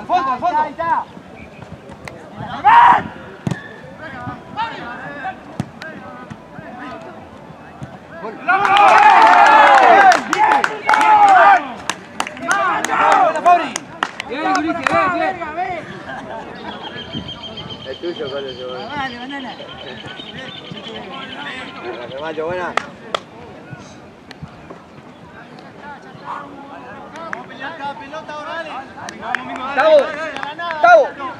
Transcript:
fondo, al fondo. Ahí está. Bien, Ulises, bien. Es tuyo, Carlos. Dale, banana. Macho, buena. Tavo, Tavo.